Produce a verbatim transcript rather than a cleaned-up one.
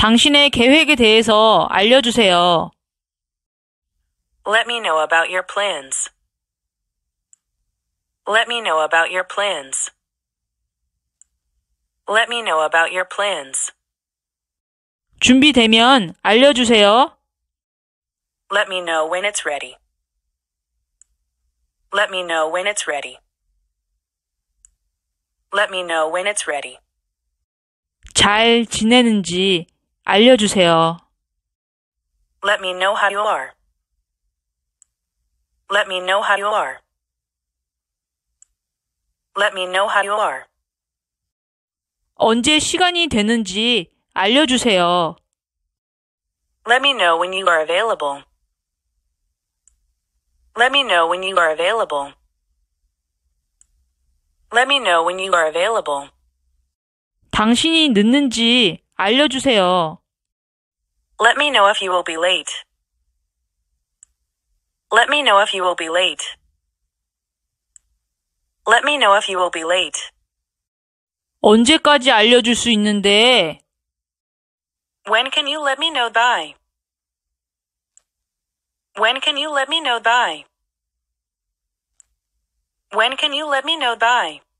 당신의 계획에 대해서 알려주세요. Let me know about your plans. Let me know about your plans. Let me know about your plans. 준비되면 알려주세요. Let me know when it's ready. Let me know when it's ready. Let me know when it's ready. 잘 지내는지 알려주세요. Let me know how you are. Let me know how you are. Let me know how you are. 언제 시간이 되는지 알려주세요. Let me know when you are available. Let me know when you are available. Let me know when you are available. 당신이 늦는지 알려주세요. Let me know if you will be late. Let me know if you will be late. Let me know if you will be late. 언제까지 알려줄 수 있는데? When can you let me know by? When can you let me know by? When can you let me know by?